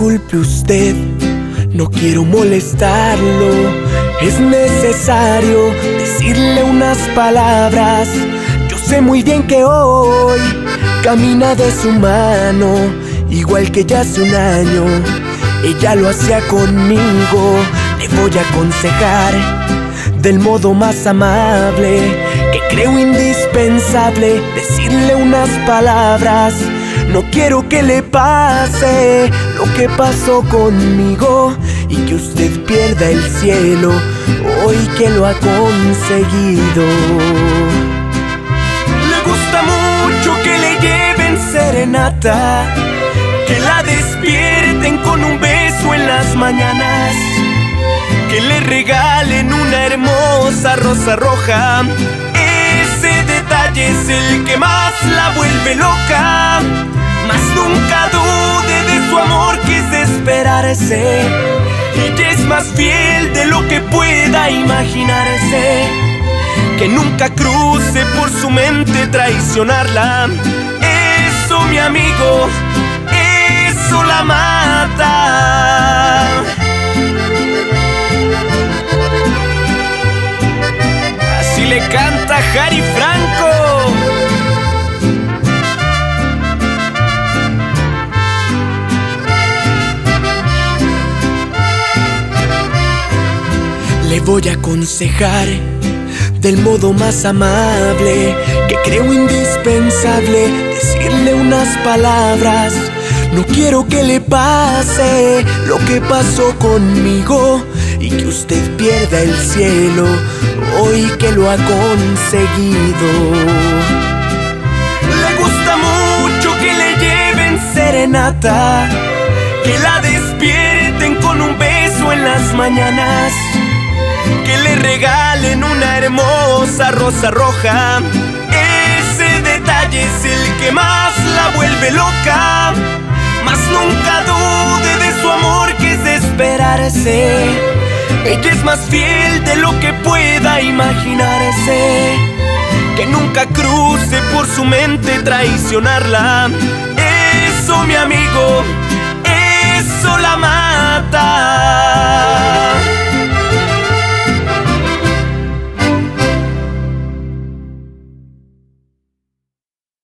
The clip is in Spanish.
disculpe usted, no quiero molestarlo. Es necesario decirle unas palabras. Yo sé muy bien que hoy camina de su mano, igual que ya hace un año ella lo hacía conmigo. Le voy a aconsejar del modo más amable, que creo indispensable decirle unas palabras. No quiero que le pase lo que pasó conmigo y que usted pierda el cielo hoy que lo ha conseguido. Le gusta mucho que le lleven serenata, que la despierten con un beso en las mañanas, que le regalen una hermosa rosa roja. Ese detalle es el que más la vuelve loca. Mas nunca dude de su amor, que es de esperarse. Ella es más fiel de lo que pueda imaginarse. Que nunca cruce por su mente traicionarla. Eso, mi amigo, eso la mata. Así le canta Jari Franco. Le voy a aconsejar del modo más amable, que creo indispensable decirle unas palabras. No quiero que le pase lo que pasó conmigo y que usted pierda el cielo hoy que lo ha conseguido. Le gusta mucho que le lleven serenata, que la despierten con un beso en las mañanas, que le regalen una hermosa rosa roja. Ese detalle es el que más la vuelve loca. Mas nunca dude de su amor, que es de esperarse. Ella es más fiel de lo que pueda imaginarse. Que nunca cruce por su mente traicionarla. Eso, mi amigo, eso la mata.